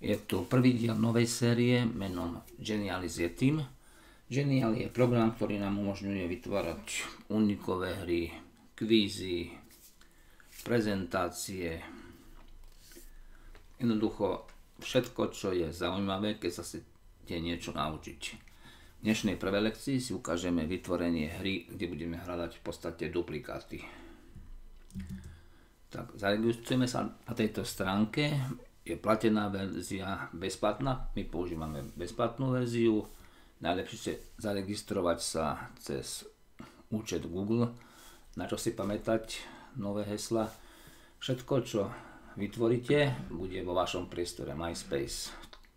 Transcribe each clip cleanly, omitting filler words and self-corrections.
Je tu prvý diel novej série menom Genial is Yetim. Genial je program, ktorý nám umožňuje vytvárať unikové hry, kvízy, prezentácie. Jednoducho všetko, čo je zaujímavé, keď sa chcete niečo naučiť. V dnešnej prvej lekcii si ukážeme vytvorenie hry, kde budeme hľadať v podstate duplikáty. Tak, zaregistrujeme sa na tejto stránke. Je platená verzia bezplatná, my používame bezplatnú verziu. Najlepšie je zaregistrovať sa cez účet Google, na čo si pamätať nové hesla. Všetko, čo vytvoríte, bude vo vašom priestore MySpace.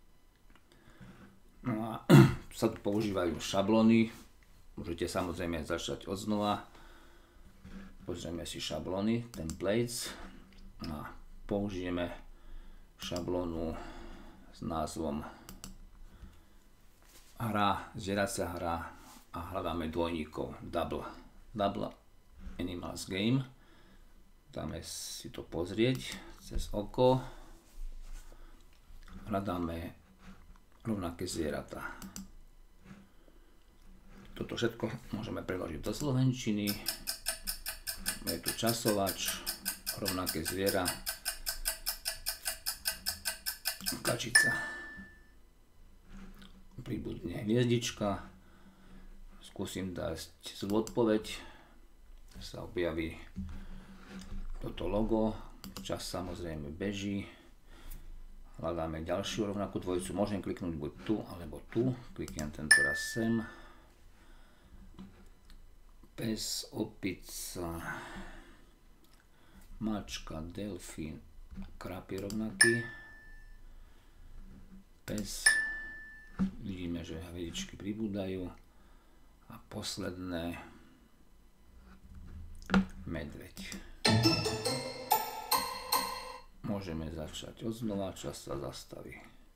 No a sa tu používajú šablóny, môžete samozrejme začať odznova. Pozrieme si šablóny, templates a použijeme šablónu s názvom hra, zvieracia hra a hľadáme dvojníkov Double Animals Game. Dáme si to pozrieť cez oko. Hľadáme rovnaké zvieratá. Toto všetko môžeme preložiť do slovenčiny. Je tu časovač, rovnaké zviera, kačica. Pribudne hviezdička. Skúsim dať zlú odpoveď. Sa objaví toto logo. Čas samozrejme beží. Hľadáme ďalšiu rovnakú dvojicu. Môžem kliknúť buď tu, alebo tu. Kliknem tento raz sem. Pes, opica, mačka, delfín, kráp je rovnaký. Pes, vidíme, že hviezdičky pribúdajú. A posledné, medveď. Môžeme začať odznova, čas sa zastaví.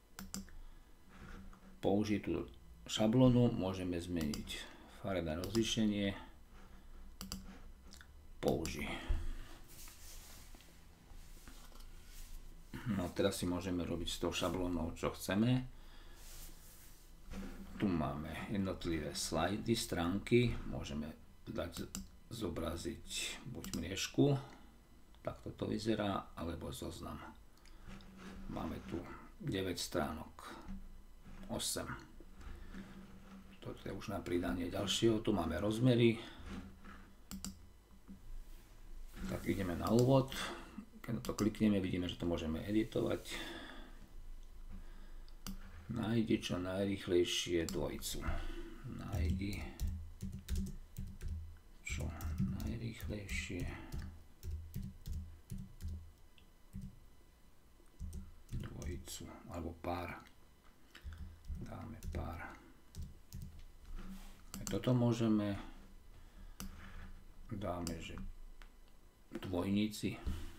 Použitú šablónu môžeme zmeniť farebné rozlíšenie. Použij. No teraz si môžeme robiť s tou šablónou, čo chceme. Tu máme jednotlivé slajdy, stránky. Môžeme zobraziť buď mriežku, takto to vyzerá, alebo zoznam. Máme tu 9 stránok, 8. Toto je už na pridanie ďalšieho. Tu máme rozmery. Tak ideme na úvod. Keď na to klikneme, vidíme, že to môžeme editovať. Nájdi čo najrýchlejšie dvojicu. Nájdi čo najrýchlejšie dvojicu. Alebo pár. Dáme pár. Toto môžeme. Dáme, že dvojníci.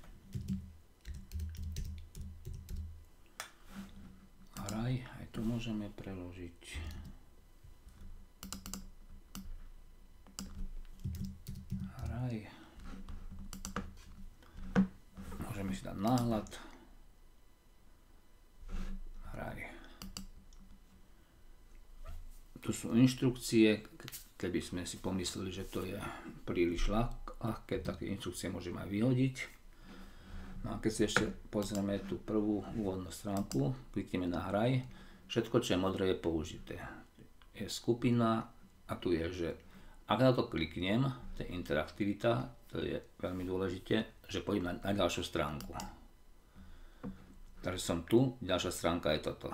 Hraj, aj to môžeme preložiť. Hraj. Môžeme si dať náhľad. Hraj. Tu sú inštrukcie, keby sme si pomysleli, že to je príliš ľahké, také inštrukcie môžeme aj vyhodiť. No a keď si ešte pozrieme tú prvú úvodnú stránku, klikneme na hraj, všetko, čo je modré, je použité. Je skupina a tu je, že ak na to kliknem, to je interaktivita, to je veľmi dôležité, že pôjdem na ďalšiu stránku. Takže som tu, ďalšia stránka je toto.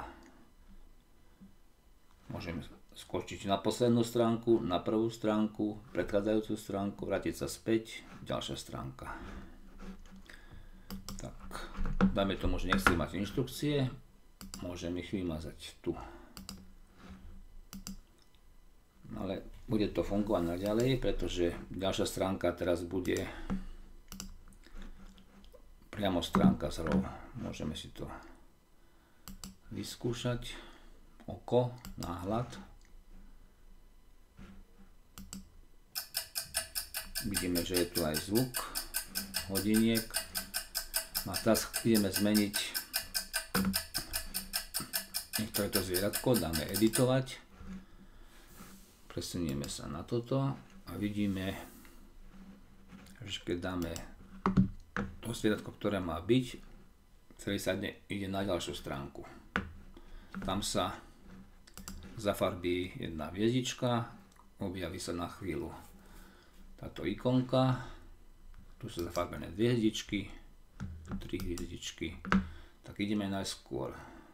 Môžem skočiť na poslednú stránku, na prvú stránku, predchádzajúcu stránku, vrátiť sa späť, ďalšia stránka. Tak, dajme tomu, že nechcem mať inštrukcie, môžem ich vymazať tu. Ale bude to fungovať naďalej, pretože ďalšia stránka teraz bude priamo stránka z RAW. Môžeme si to vyskúšať. Oko, náhľad. Vidíme, že je tu aj zvuk hodiniek. A teraz ideme zmeniť to zvieratko, dáme editovať, presunieme sa na toto a vidíme, že keď dáme to zvieratko, ktoré má byť, celý sa ide na ďalšiu stránku. Tam sa zafarbí jedna hviezdička, objaví sa na chvíľu táto ikonka, tu sú zafarbené dve hviezdičky, 3 hviezdičky. Tak ideme najskôr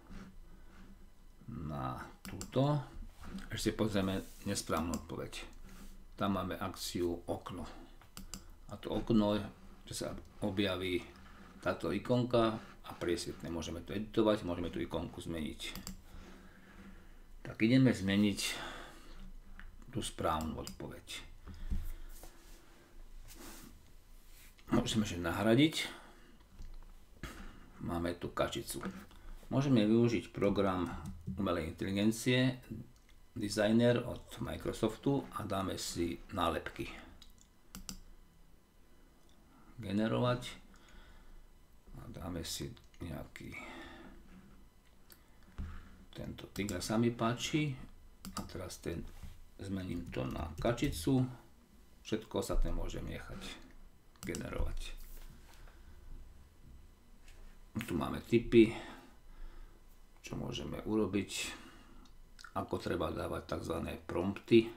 na túto. Ešte pozrieme nesprávnu odpoveď. Tam máme akciu okno. A to okno, že sa objaví táto ikonka a priesvitne. Môžeme to editovať, môžeme tú ikonku zmeniť. Tak ideme zmeniť tú správnu odpoveď. Môžeme že nahradiť. Máme tu kačicu. Môžeme využiť program umelej inteligencie Designer od Microsoftu a dáme si nálepky. Generovať. A dáme si nejaký... Tento tigra sa mi páči. A teraz zmením to na kačicu. Všetko ostatné môžem nechať generovať. Tu máme tipy, čo môžeme urobiť, ako treba dávať tzv. Prompty.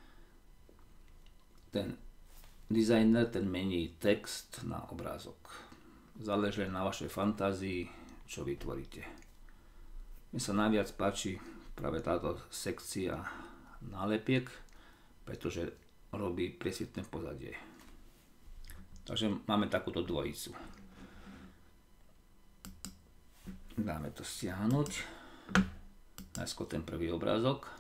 Ten designer mení text na obrázok. Záleží na vašej fantázii, čo vytvoríte. Mne sa najviac páči práve táto sekcia nálepiek, pretože robí priesvitné pozadie. Takže máme takúto dvojicu. Dáme to stiahnuť. Najskôr ten prvý obrázok.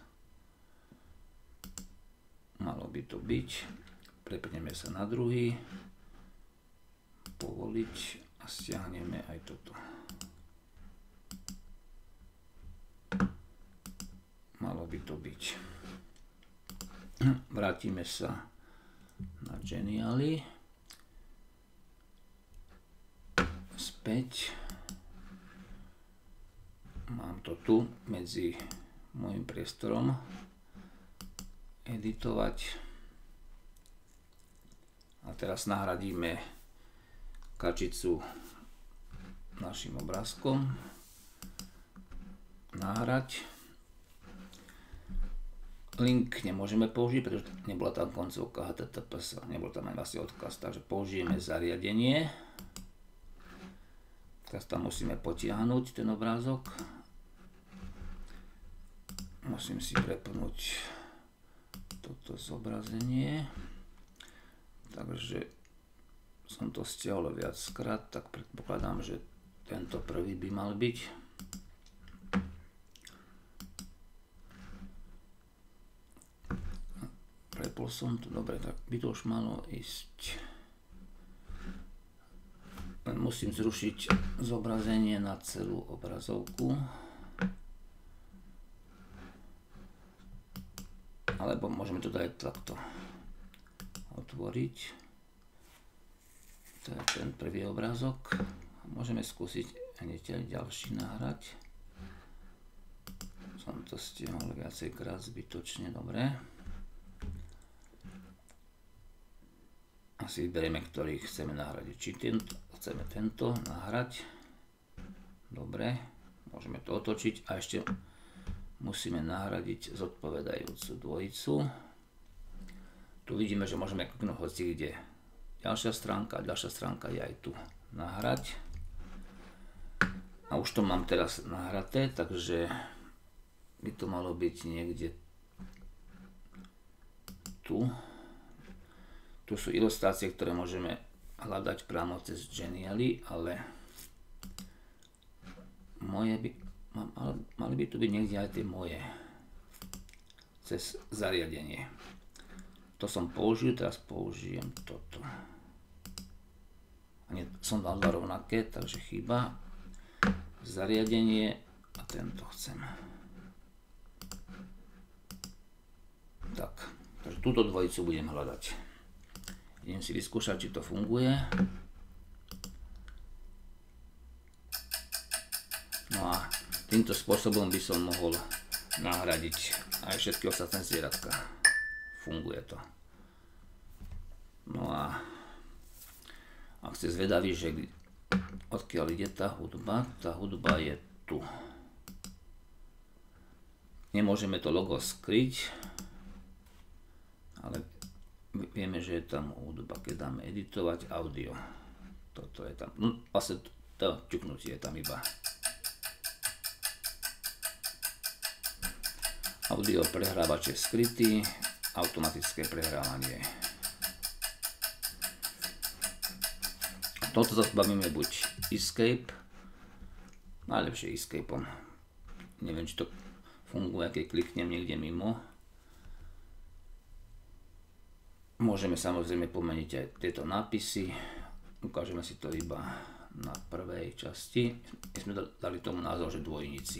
Malo by to byť. Prepneme sa na druhý. Povoliť a stiahneme aj toto. Malo by to byť. Vrátime sa na Geniali. Späť. Mám to tu medzi môjim priestorom. Editovať. A teraz nahradíme kačicu našim obrázkom. Nahrať. Link nemôžeme použiť, pretože nebola tam koncovka HTTPS, nebol tam aj vlastne odkaz, takže použijeme zariadenie. Teraz tam musíme potiahnuť ten obrázok. Musím si prepnúť toto zobrazenie. Takže som to stiahol viackrát, tak predpokladám, že tento prvý by mal byť. Prepol som to, dobre, tak by to už malo ísť. Len musím zrušiť zobrazenie na celú obrazovku. Alebo môžeme to dať takto otvoriť. To je ten prvý obrázok. Môžeme skúsiť hneď ďalší nahrať. Som to stiahol viacejkrát zbytočne, dobre. Asi vyberieme, ktorý chceme nahradiť. Či chceme tento nahrať. Dobre, môžeme to otočiť a ešte musíme nahradiť zodpovedajúcu dvojicu. Tu vidíme, že môžeme kliknúť hoci kde. Ďalšia stránka je aj tu. Nahrať. A už to mám teraz nahraté, takže by to malo byť niekde tu. Tu sú ilustrácie, ktoré môžeme hľadať priamo cez Geniali, ale moje by... Mali by tu byť niekde aj tie moje cez zariadenie. To som použil, teraz použijem toto. A nie, som dal dva rovnaké, takže chýba zariadenie a tento chcem. Tak, takže túto dvojicu budem hľadať. Idem si vyskúšať, či to funguje. No a Týmto spôsobom by som mohol nahradiť aj všetky ostatné zvieratka. Funguje to. No a ak ste zvedaví, že odkiaľ ide tá hudba je tu. Nemôžeme to logo skryť, ale vieme, že je tam hudba, keď dáme editovať audio. Toto je tam, no vlastne to ťuknutie je tam iba. Audio prehrávač je skrytý, automatické prehrávanie. Toto zbavíme buď escape, najlepšie escapeom. Neviem, či to funguje, keď kliknem niekde mimo. Môžeme samozrejme pomeniť aj tieto nápisy. Ukážeme si to iba na prvej časti. My sme dali tomu názov, že dvojníci.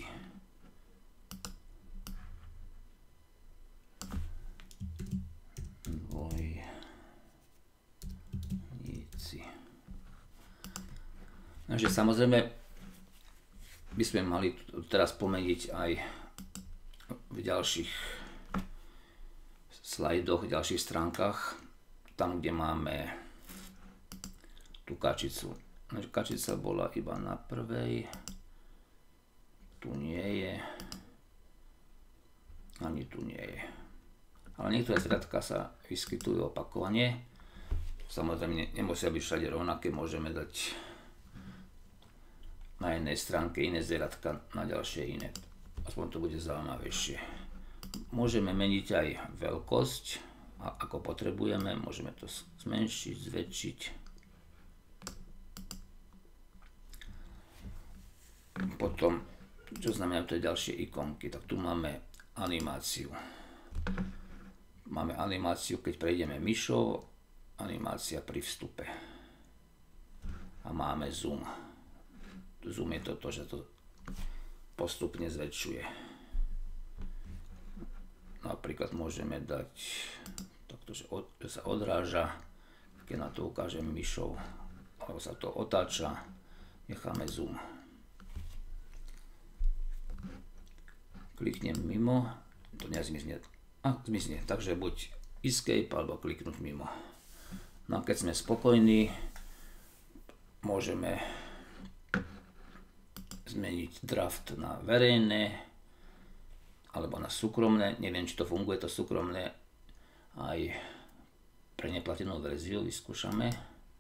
Takže samozrejme by sme mali teraz pomeniť aj v ďalších slajdoch, v ďalších stránkach, tam, kde máme tú kačicu. Kačica bola iba na prvej, tu nie je, ani tu nie je. Ale niektoré zvieratka sa vyskytujú opakovane. Samozrejme nemusia byť všade rovnaké, môžeme dať na jednej stránke iné zvieratka, na ďalšie iné. Aspoň to bude zaujímavejšie. Môžeme meniť aj veľkosť, ako potrebujeme. Môžeme to zmenšiť, zväčšiť. Potom, čo znamená to ďalšie ikonky, tak tu máme animáciu. Máme animáciu, keď prejdeme myšou, animácia pri vstupe. A máme zoom. Zoom je toto, že to postupne zväčšuje. Napríklad môžeme dať takto, že sa odráža, keď na to ukážem myšou, alebo sa to otáča, necháme zoom. Kliknem mimo, to nezmizne. Zmizne, takže buď escape, alebo kliknúť mimo. No a keď sme spokojní, môžeme zmeniť draft na verejné alebo na súkromné. Neviem, či to funguje, to súkromné aj pre neplatenú verziu. Vyskúšame.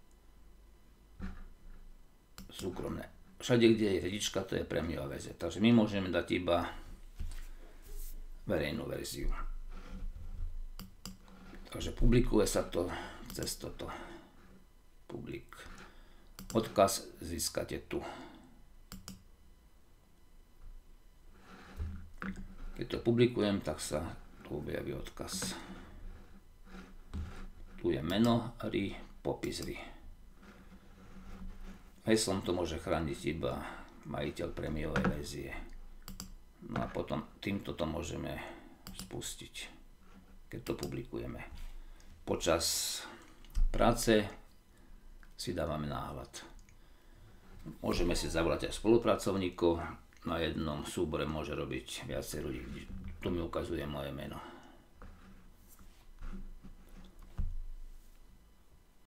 Súkromné. Všade, kde je hviezdička, to je prémiová verzia. Takže my môžeme dať iba verejnú verziu. Takže publikuje sa to cez toto. Publik. Odkaz získate tu. Keď to publikujem, tak sa tu objaví odkaz. Tu je meno RI, popis RI. Heslom to môže chrániť iba majiteľ prémiovej verzie. No a potom týmto to môžeme spustiť, keď to publikujeme. Počas práce si dávame náhľad. Môžeme si zavolať aj spolupracovníkov. Na jednom súbore môže robiť viacej ľudí. Tu mi ukazuje moje meno.